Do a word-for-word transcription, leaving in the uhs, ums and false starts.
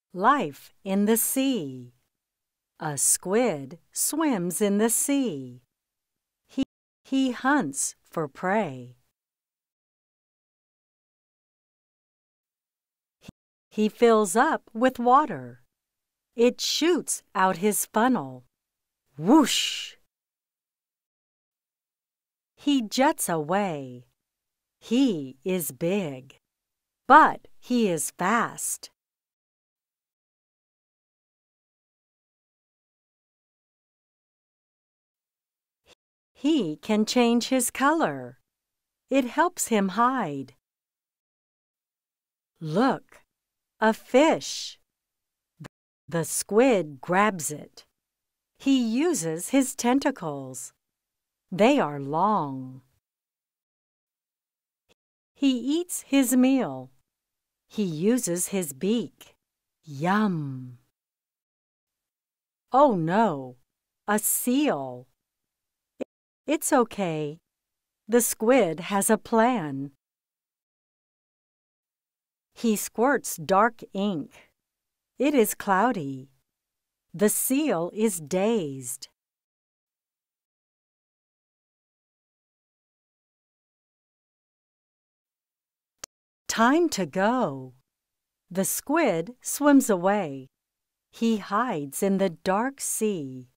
Life in the sea. A squid swims in the sea. He, he hunts for prey. He, he fills up with water. It shoots out his funnel. Whoosh! He jets away. He is big, but he is fast. He can change his color. It helps him hide. Look, a fish. The squid grabs it. He uses his tentacles. They are long. He eats his meal. He uses his beak. Yum! Oh no, a seal. It's okay. The squid has a plan. He squirts dark ink. It is cloudy. The seal is dazed. Time to go. The squid swims away. He hides in the dark sea.